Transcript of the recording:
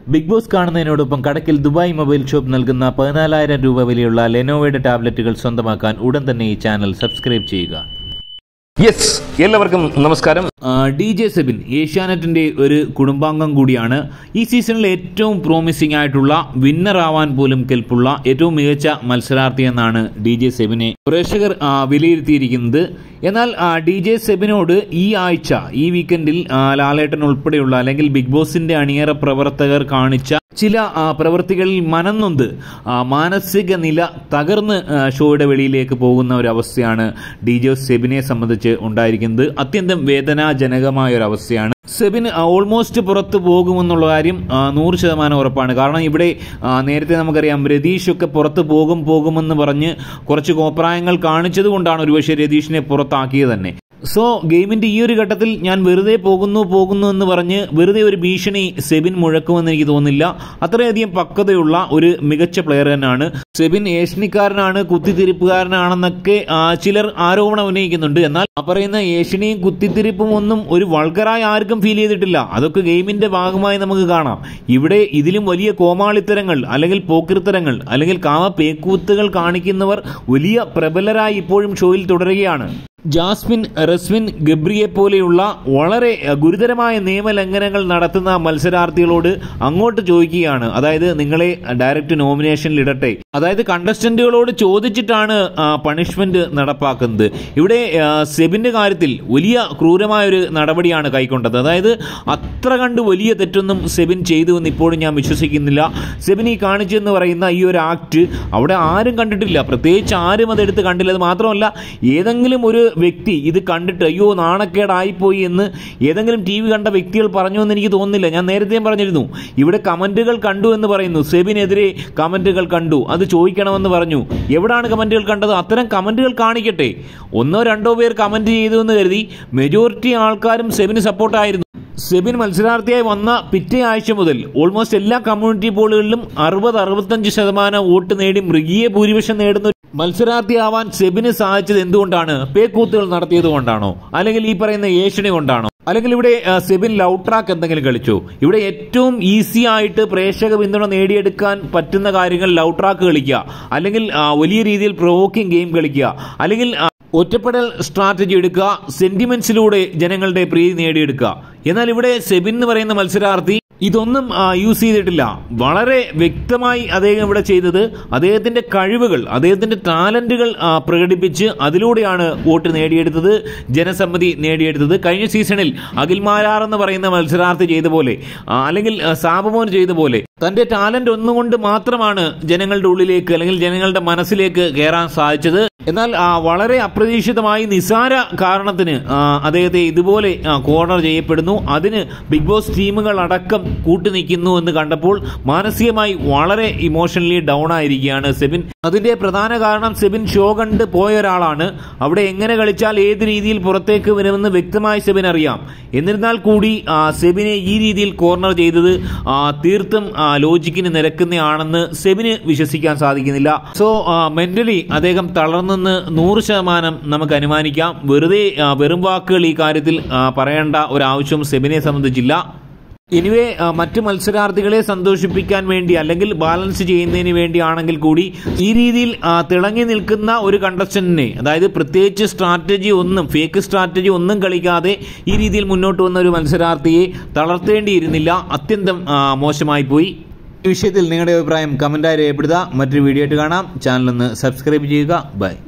Big Boss കാണുന്നതിനോടൊപ്പം കടക്കിൽ Dubai mobile shop നൽകുന്ന 14,000 രൂപ വിലയുള്ള ലെനോവോയുടെ ടാബ്ലറ്റുകൾ സ്വന്തമാക്കാൻ ഉടൻ തന്നെ ഈ ചാനൽ സബ്സ്ക്രൈബ് ചെയ്യുക. യെസ്, എല്ലാവർക്കും നമസ്കാരം. DJ സെബിൻ ഏഷ്യാനെറ്റിന്റെ ഒരു കുടുംബാംഗം കൂടിയാണ്. ഈ സീസണിൽ ഏറ്റവും പ്രോമിസിംഗ് ആയിട്ടുള്ള വിന്നർ ആവാൻ പോലും കെൽപ്പുള്ള ഏറ്റവും മികച്ച മത്സരാർത്ഥി എന്നാണ് DJ സെബിനെ പ്രേക്ഷകർ വിലയിരുത്തിയിരിക്കുന്നത്. എന്നാൽ DJ സെബിനോട് ഈ ആഴ്ച ഈ വീക്കെൻഡിൽ ലാലേട്ടൻ ഉൾപ്പെടെയുള്ള അല്ലെങ്കിൽ ബിഗ് ബോസിന്റെ അണിയറ പ്രവർത്തകർ കാണിച്ച ചില പ്രവൃത്തികളിൽ മനംനൊന്ത് മാനസിക നില തകർന്ന് ഷോയുടെ വെളിയിലേക്ക് പോകുന്ന ഒരു അവസ്ഥയാണ് DJ സെബിനെ സംബന്ധിച്ച് ഉണ്ടായിരിക്കുന്നത്. അത്യന്തം വേദനാജനകമായ ഒരു അവസ്ഥയാണ്. സെബിൻ ഓൾമോസ്റ്റ് പുറത്തു പോകുമെന്നുള്ള കാര്യം 100% ഉറപ്പാണ്. കാരണം ഇവിടെ നേരത്തെ നമുക്കറിയാം രതീഷൊക്കെ പുറത്ത് പോകുമെന്ന് പറഞ്ഞ് കുറച്ച് കോപ്രായങ്ങൾ കാണിച്ചത് കൊണ്ടാണ് ഒരുപക്ഷെ രതീഷിനെ പുറത്താക്കിയത് തന്നെ. സോ ഗെയിമിന്റെ ഈ ഒരു ഘട്ടത്തിൽ ഞാൻ വെറുതെ പോകുന്നു എന്ന് പറഞ്ഞ് വെറുതെ ഒരു ഭീഷണി സെബിൻ മുഴക്കുമെന്ന് എനിക്ക് തോന്നുന്നില്ല. അത്രയധികം പക്വതയുള്ള ഒരു മികച്ച പ്ലെയർ തന്നെയാണ് സെബിൻ. ഏഷ്യനിക്കാരനാണ്, കുത്തിത്തിരിപ്പുകാരനാണെന്നൊക്കെ ചിലർ ആരോപണം ഉന്നയിക്കുന്നുണ്ട്. എന്നാൽ പറയുന്ന ഏഷ്യനെയും കുത്തിത്തിരിപ്പും ഒന്നും ഒരു വൾഗറായി ആർക്കും ഫീൽ ചെയ്തിട്ടില്ല. അതൊക്കെ ഗെയിമിന്റെ ഭാഗമായി നമുക്ക് കാണാം. ഇവിടെ ഇതിലും വലിയ കോമാളിത്തരങ്ങൾ അല്ലെങ്കിൽ പോക്കിരിത്തരങ്ങൾ അല്ലെങ്കിൽ കാമപേക്കൂത്തുകൾ കാണിക്കുന്നവർ വലിയ പ്രബലരായി ഇപ്പോഴും ഷോയിൽ തുടരുകയാണ്. ജാസ്മിൻ, റസ്മിൻ, ഗബ്രിയെ പോലെയുള്ള വളരെ ഗുരുതരമായ നിയമലംഘനങ്ങൾ നടത്തുന്ന മത്സരാർത്ഥികളോട് അങ്ങോട്ട് ചോദിക്കുകയാണ്. അതായത് നിങ്ങളെ ഡയറക്റ്റ് നോമിനേഷനിൽ ഇടട്ടെ, അതായത് കണ്ടസ്റ്റന്റുകളോട് ചോദിച്ചിട്ടാണ് പണിഷ്മെന്റ് നടപ്പാക്കുന്നത്. ഇവിടെ സെബിന്റെ കാര്യത്തിൽ വലിയ ക്രൂരമായൊരു നടപടിയാണ് കൈക്കൊണ്ടത്. അതായത് അത്ര കണ്ട് വലിയ തെറ്റൊന്നും സെബിൻ ചെയ്തു എന്ന് ഇപ്പോഴും ഞാൻ വിശ്വസിക്കുന്നില്ല. സെബിൻ ഈ കാണിച്ചെന്ന് പറയുന്ന ഈ ഒരു ആക്ട് അവിടെ ആരും കണ്ടിട്ടില്ല, പ്രത്യേകിച്ച് ആരും അതെടുത്ത് കണ്ടില്ല. അത് മാത്രമല്ല, ഏതെങ്കിലും ഒരു വ്യക്തി ഇത് കണ്ടിട്ട് അയ്യോ നാണക്കേടായിപ്പോയി എന്ന് ഏതെങ്കിലും TV കണ്ട വ്യക്തികൾ പറഞ്ഞു എന്ന് എനിക്ക് തോന്നുന്നില്ല. ഞാൻ നേരത്തെയും പറഞ്ഞിരുന്നു, ഇവിടെ കമന്റുകൾ കണ്ടു എന്ന് പറയുന്നു. സെബിനെതിരെ കമന്റുകൾ കണ്ടു, അത് ചോദിക്കണമെന്ന് പറഞ്ഞു. എവിടാണ് കമന്റുകൾ കണ്ടത്? അത്തരം കമന്റുകൾ കാണിക്കട്ടെ. 1-2 പേർ കമന്റ് ചെയ്തു എന്ന് കരുതി മെജോറിറ്റി ആൾക്കാരും സെബിന് സപ്പോർട്ടായിരുന്നു. സെബിൻ മത്സരാർത്ഥിയായി വന്ന പിറ്റേ ആഴ്ച മുതൽ ഓൾമോസ്റ്റ് എല്ലാ കമ്മ്യൂണിറ്റി പോളുകളിലും 60-65% വോട്ട് നേടി മൃഗീയ ഭൂരിപക്ഷം നേടുന്ന മത്സരാർത്ഥിയാവാൻ സെബിന് സാധിച്ചത് എന്തുകൊണ്ടാണ്? പേക്കൂത്തുകൾ നടത്തിയത് കൊണ്ടാണോ? അല്ലെങ്കിൽ ഈ പറയുന്ന ഏഷ്യനെ കൊണ്ടാണോ? അല്ലെങ്കിൽ ഇവിടെ സെബിൻ ലവ് ട്രാക്ക് എന്തെങ്കിലും കളിച്ചോ? ഇവിടെ ഏറ്റവും ഈസി ആയിട്ട് പ്രേക്ഷക പിന്തുണ നേടിയെടുക്കാൻ പറ്റുന്ന കാര്യങ്ങൾ ലവ് ട്രാക്ക് കളിക്കുക, അല്ലെങ്കിൽ വലിയ രീതിയിൽ പ്രൊവോക്കിംഗ് ഗെയിം കളിക്കുക, അല്ലെങ്കിൽ ഒറ്റപ്പെടൽ സ്ട്രാറ്റജി എടുക്കുക, സെന്റിമെന്റ്സിലൂടെ ജനങ്ങളുടെ പ്രീതി നേടിയെടുക്കുക. എന്നാൽ ഇവിടെ സെബിൻ എന്ന് പറയുന്ന മത്സരാർത്ഥി ഇതൊന്നും യൂസ് ചെയ്തിട്ടില്ല. വളരെ വ്യക്തമായി അദ്ദേഹം ഇവിടെ ചെയ്തത് അദ്ദേഹത്തിന്റെ കഴിവുകൾ, അദ്ദേഹത്തിന്റെ ടാലന്റുകൾ പ്രകടിപ്പിച്ച് അതിലൂടെയാണ് വോട്ട് നേടിയെടുത്തത്, ജനസമ്മതി നേടിയെടുത്തത്. കഴിഞ്ഞ സീസണിൽ അഖിൽ മാരാർ എന്ന് പറയുന്ന മത്സരാർത്ഥി ചെയ്ത പോലെ അല്ലെങ്കിൽ സാബുമോൻ ചെയ്ത പോലെ തന്റെ ടാലന്റ് ഒന്നുകൊണ്ട് മാത്രമാണ് ജനങ്ങളുടെ ഉള്ളിലേക്ക് അല്ലെങ്കിൽ ജനങ്ങളുടെ മനസ്സിലേക്ക് കയറാൻ സാധിച്ചത്. എന്നാൽ വളരെ അപ്രതീക്ഷിതമായി നിസാര കാരണത്തിന് അദ്ദേഹത്തെ ഇതുപോലെ കോർണർ ചെയ്യപ്പെടുന്നു. അതിന് ബിഗ് ബോസ് ടീമുകൾ അടക്കം കൂട്ടുനിൽക്കുന്നു എന്ന് കണ്ടപ്പോൾ മാനസികമായി വളരെ ഇമോഷണലി ഡൗൺ ആയിരിക്കുകയാണ് സെബിൻ. അതിന്റെ പ്രധാന കാരണം സെബിൻ ഷോ കണ്ട് പോയ ഒരാളാണ്. അവിടെ എങ്ങനെ കളിച്ചാൽ ഏത് രീതിയിൽ പുറത്തേക്ക് വരുമെന്ന് വ്യക്തമായി സെബിൻ അറിയാം. എന്നിരുന്നാൽ കൂടി സെബിനെ ഈ രീതിയിൽ കോർണർ ചെയ്തത് തീർത്തും ലോജിക്കിന് നിരക്കുന്നതാണെന്ന് സെബിന് വിശ്വസിക്കാൻ സാധിക്കുന്നില്ല. സോ മെന്റലി അദ്ദേഹം തളർന്നെന്ന് 100% നമുക്ക് അനുമാനിക്കാം. വെറും വാക്കുകൾ ഈ കാര്യത്തിൽ പറയേണ്ട ഒരാവശ്യവും സെബിനെ സംബന്ധിച്ചില്ല. എനിവേ മറ്റ് മത്സരാർത്ഥികളെ സന്തോഷിപ്പിക്കാൻ വേണ്ടി അല്ലെങ്കിൽ ബാലൻസ് ചെയ്യുന്നതിന് വേണ്ടിയാണെങ്കിൽ കൂടി ഈ രീതിയിൽ തിളങ്ങി നിൽക്കുന്ന ഒരു കണ്ടസ്റ്റന്റിനെ, അതായത് പ്രത്യേകിച്ച് ഫേക്ക് സ്ട്രാറ്റജി ഒന്നും കളിക്കാതെ ഈ രീതിയിൽ മുന്നോട്ട് വന്ന ഒരു മത്സരാർത്ഥിയെ തളർത്തേണ്ടിയിരുന്നില്ല. അത്യന്തം മോശമായി പോയി. ഈ വിഷയത്തിൽ നിങ്ങളുടെ അഭിപ്രായം കമന്റായി രേഖപ്പെടുത്തുക. മറ്റൊരു വീഡിയോ ആയിട്ട് കാണാം. ചാനൽ ഒന്ന് സബ്സ്ക്രൈബ് ചെയ്യുക. ബൈ.